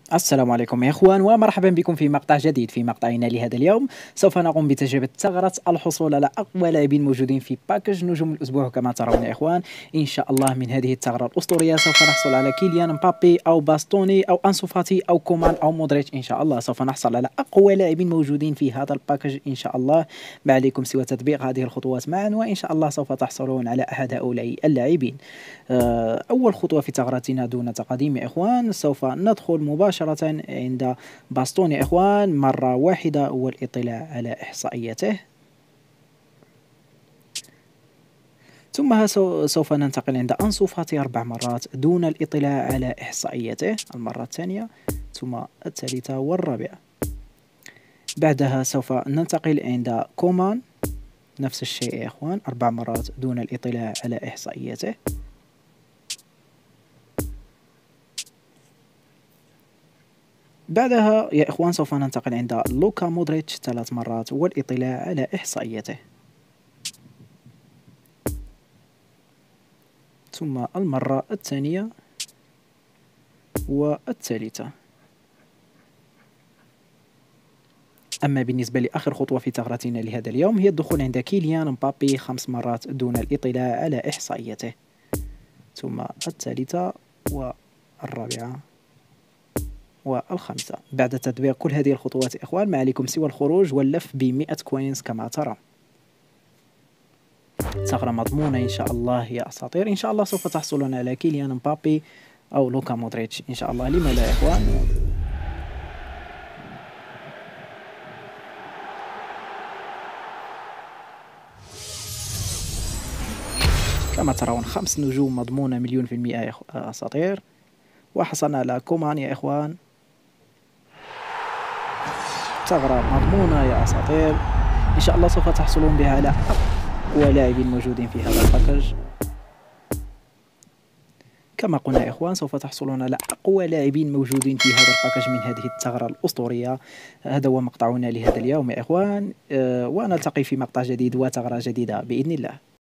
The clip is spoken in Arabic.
السلام عليكم يا إخوان ومرحبا بكم في مقطع جديد. في مقطعنا لهذا اليوم سوف نقوم بتجربة ثغرة الحصول على أقوى لاعبين موجودين في باكج نجوم الأسبوع. كما ترون يا إخوان، إن شاء الله من هذه الثغرة الأسطورية سوف نحصل على كيليان مبابي أو باستوني أو أنسو فاتي أو كومان أو مودريتش. إن شاء الله سوف نحصل على أقوى لاعبين موجودين في هذا الباكج إن شاء الله. ما عليكم سوى تطبيق هذه الخطوات معا وإن شاء الله سوف تحصلون على أحد هؤلاء اللاعبين. أول خطوة في ثغرتنا دون تقديم يا إخوان، سوف ندخل مباشرة عند باستون يا إخوان مرة واحدة والاطلاع على إحصائياته، ثم سوف ننتقل عند أنسو فاتي 4 مرات دون الاطلاع على إحصائياته المرة الثانية ثم الثالثة والرابعة. بعدها سوف ننتقل عند كومان، نفس الشيء يا إخوان 4 مرات دون الاطلاع على إحصائياته. بعدها يا إخوان سوف ننتقل عند لوكا مودريتش 3 مرات والاطلاع على إحصائياته، ثم المرة الثانية والثالثة. أما بالنسبة لآخر خطوة في ثغرتنا لهذا اليوم هي الدخول عند كيليان مبابي 5 مرات دون الاطلاع على إحصائياته، ثم الثالثة والرابعة والخامسة. بعد تطبيق كل هذه الخطوات يا إخوان ما عليكم سوى الخروج واللف ب100 كوينز كما ترى. ثغرة مضمونة إن شاء الله يا أساطير. إن شاء الله سوف تحصلون على كيليان مبابي أو لوكا مودريتش إن شاء الله، لما لا يا إخوان. كما ترون 5 نجوم مضمونة 100% يا أساطير. وحصلنا على كومان يا إخوان، ثغرة مضمونة يا أساطير. إن شاء الله سوف تحصلون بها على أقوى لاعبين موجودين في هذا الباكج. كما قلنا يا إخوان سوف تحصلون على أقوى لاعبين موجودين في هذا الباكج من هذه الثغرة الأسطورية. هذا هو مقطعنا لهذا اليوم يا إخوان، ونلتقي في مقطع جديد وثغرة جديدة بإذن الله.